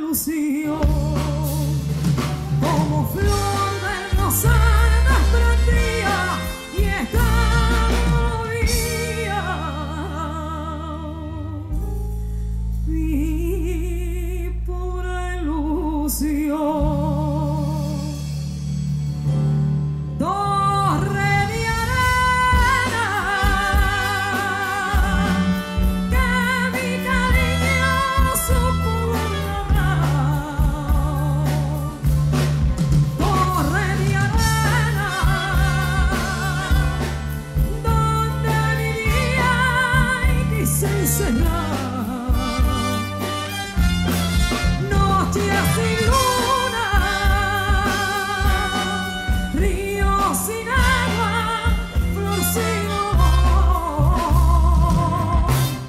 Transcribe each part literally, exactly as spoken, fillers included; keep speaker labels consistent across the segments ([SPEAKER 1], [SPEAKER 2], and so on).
[SPEAKER 1] ilusión, como flor del rosal desprendía y estaba vía. Mi pobre ilusión. Noches sin luna, ríos sin agua, flor sin olor.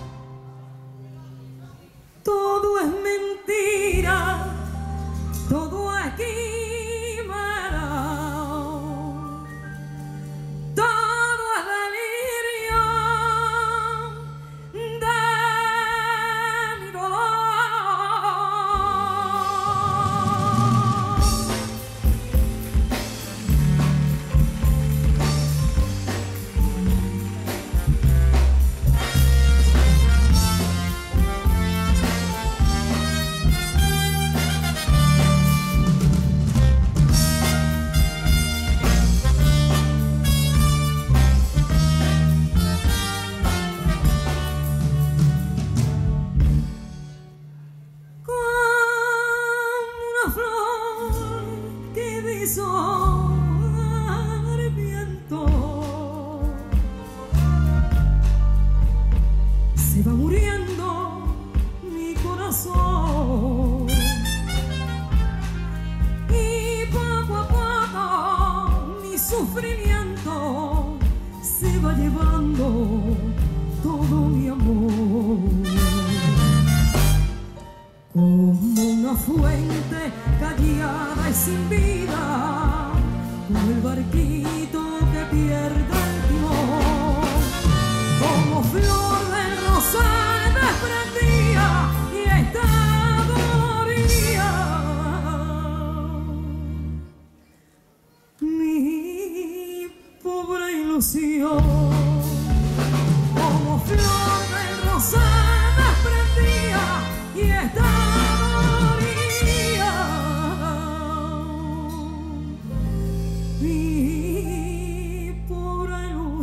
[SPEAKER 1] Todo es mentira, todo aquí quimado, todo es delirio de mi dolor. Al viento se va muriendo mi corazón y poco a poco mi sufrimiento se va llevando todo mi amor. Como una fuente callada y sin vida, como el barquito que pierde el timón, como flor del rosal desprendía y estaba orilla. Mi pobre ilusión, como flor del rosal desprendía y estaba. Mi pobre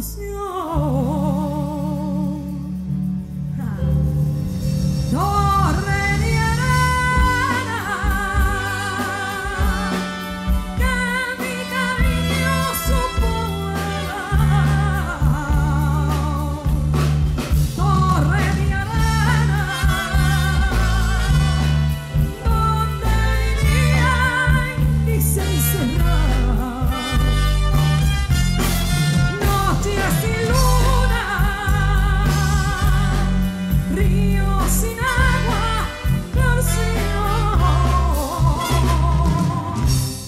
[SPEAKER 1] ilusión. Torre de arena que mi cariño supo volar. Torre de arena donde vivían y se encerraban. Sin luna, ríos sin agua, flor sin olor.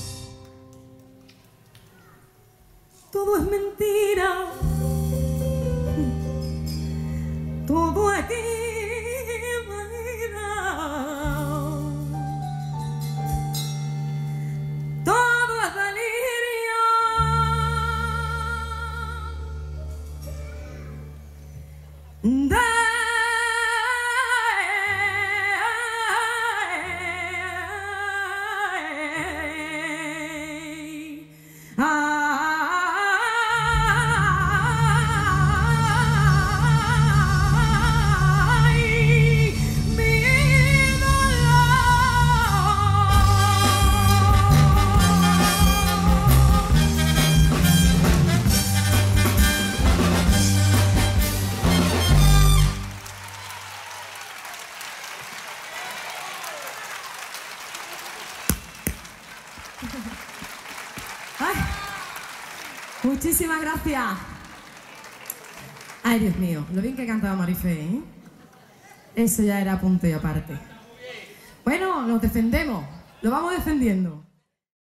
[SPEAKER 1] Todo es mentira, todo aquí todo es delirio de Ay, muchísimas gracias. Ay, Dios mío, lo bien que cantaba Marifé, ¿eh? Eso ya era punto y aparte. Bueno, nos defendemos, lo vamos defendiendo.